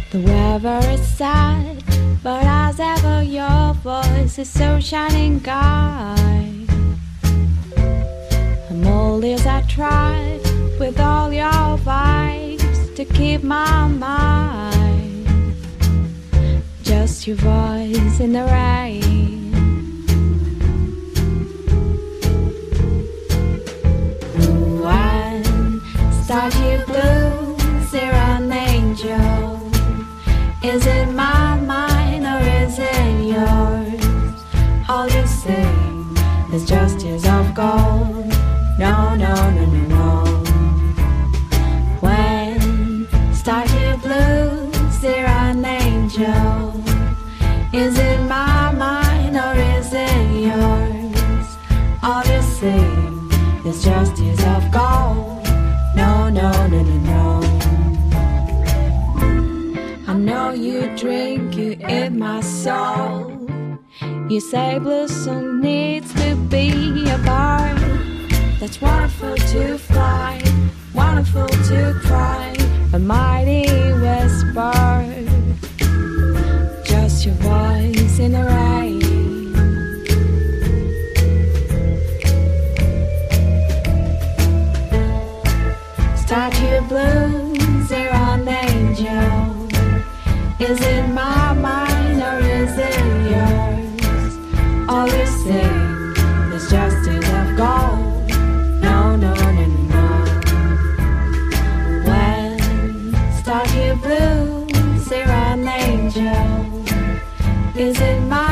The weather is sad, but as ever your voice is so shining bright. I'm all ears, I tried with all your vibes to keep my mind. Just your voice in the rain. One start you blues, you're an angel. Is it my mind or is it yours? All you sing is just tears of gold. No, no, no, no, no. When start you blues, you're an angel. Is it my mind or is it yours? All you sing is just tears of gold. No, no, no, no, no. I know you drink, you eat my soul. You say blues song needs to be a bar. That's wonderful to fly, wonderful to cry, a mighty whisper. Just your voice in the rain. Start your blues, you're an angel. Is it my mind or is it yours? All you sing is just tears of gold. No, no, no, no, no. When start your blues, you're an angel. Is it my